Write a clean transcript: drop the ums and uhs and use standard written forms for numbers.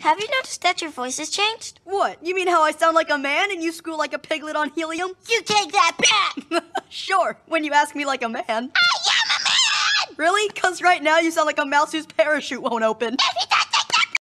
Have you noticed that your voice has changed? What? You mean how I sound like a man and you squeal like a piglet on helium? You take that back! Sure, when you ask me like a man. I am a man! Really? 'Cause right now you sound like a mouse whose parachute won't open. Every time